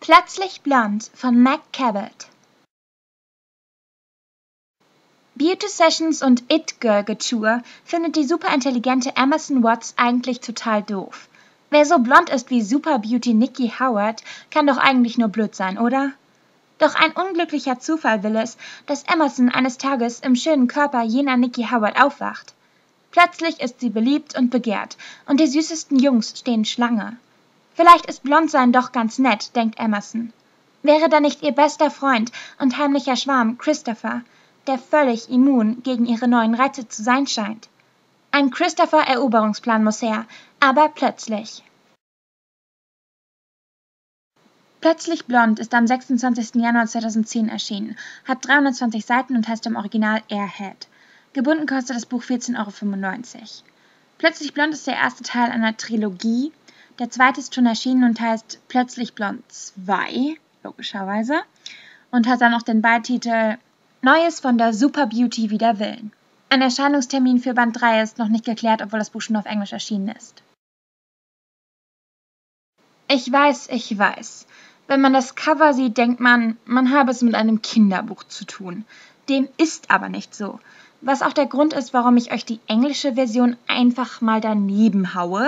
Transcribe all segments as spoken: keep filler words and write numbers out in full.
Plötzlich blond von Meg Cabot. Beauty Sessions und It-Girl-Getue findet die superintelligente Emerson Watts eigentlich total doof. Wer so blond ist wie Super-Beauty Nikki Howard, kann doch eigentlich nur blöd sein, oder? Doch ein unglücklicher Zufall will es, dass Emerson eines Tages im schönen Körper jener Nikki Howard aufwacht. Plötzlich ist sie beliebt und begehrt, und die süßesten Jungs stehen Schlange. Vielleicht ist Blondsein doch ganz nett, denkt Emerson. Wäre da nicht ihr bester Freund und heimlicher Schwarm Christopher, der völlig immun gegen ihre neuen Reize zu sein scheint? Ein Christopher-Eroberungsplan muss her, aber plötzlich. Plötzlich blond ist am sechsundzwanzigsten Januar zweitausendzehn erschienen, hat dreihundertzwanzig Seiten und heißt im Original Airhead. Gebunden kostet das Buch vierzehn Euro fünfundneunzig. Plötzlich blond ist der erste Teil einer Trilogie. Der zweite ist schon erschienen und heißt Plötzlich blond zwei, logischerweise, und hat dann noch den Beititel Neues von der Super Beauty wider Willen. Ein Erscheinungstermin für Band drei ist noch nicht geklärt, obwohl das Buch schon auf Englisch erschienen ist. Ich weiß, ich weiß. Wenn man das Cover sieht, denkt man, man habe es mit einem Kinderbuch zu tun. Dem ist aber nicht so. Was auch der Grund ist, warum ich euch die englische Version einfach mal daneben haue.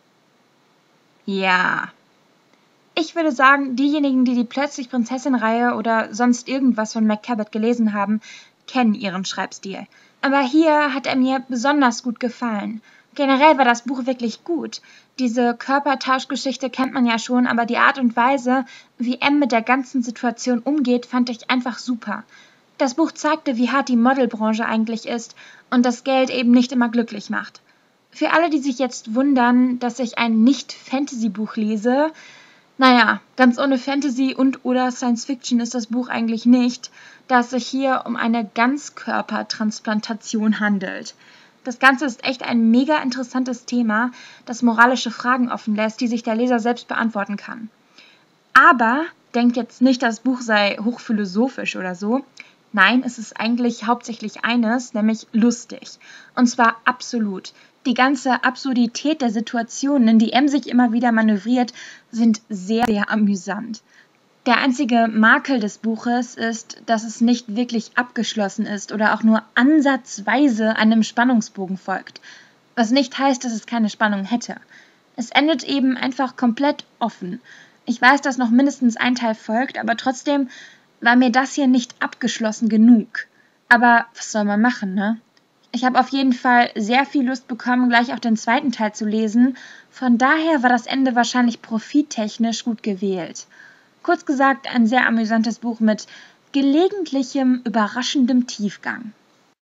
Ja. Ich würde sagen, diejenigen, die die Plötzlich Prinzessin-Reihe oder sonst irgendwas von Meg Cabot gelesen haben, kennen ihren Schreibstil. Aber hier hat er mir besonders gut gefallen. Generell war das Buch wirklich gut. Diese Körpertauschgeschichte kennt man ja schon, aber die Art und Weise, wie M mit der ganzen Situation umgeht, fand ich einfach super. Das Buch zeigte, wie hart die Modelbranche eigentlich ist und das Geld eben nicht immer glücklich macht. Für alle, die sich jetzt wundern, dass ich ein Nicht-Fantasy-Buch lese, naja, ganz ohne Fantasy und oder Science-Fiction ist das Buch eigentlich nicht, da es sich hier um eine Ganzkörpertransplantation handelt. Das Ganze ist echt ein mega interessantes Thema, das moralische Fragen offen lässt, die sich der Leser selbst beantworten kann. Aber denkt jetzt nicht, das Buch sei hochphilosophisch oder so. Nein, es ist eigentlich hauptsächlich eines, nämlich lustig. Und zwar absolut. Die ganze Absurdität der Situationen, in die M sich immer wieder manövriert, sind sehr, sehr amüsant. Der einzige Makel des Buches ist, dass es nicht wirklich abgeschlossen ist oder auch nur ansatzweise einem Spannungsbogen folgt. Was nicht heißt, dass es keine Spannung hätte. Es endet eben einfach komplett offen. Ich weiß, dass noch mindestens ein Teil folgt, aber trotzdem war mir das hier nicht abgeschlossen genug. Aber was soll man machen, ne? Ich habe auf jeden Fall sehr viel Lust bekommen, gleich auch den zweiten Teil zu lesen. Von daher war das Ende wahrscheinlich profittechnisch gut gewählt. Kurz gesagt, ein sehr amüsantes Buch mit gelegentlichem, überraschendem Tiefgang.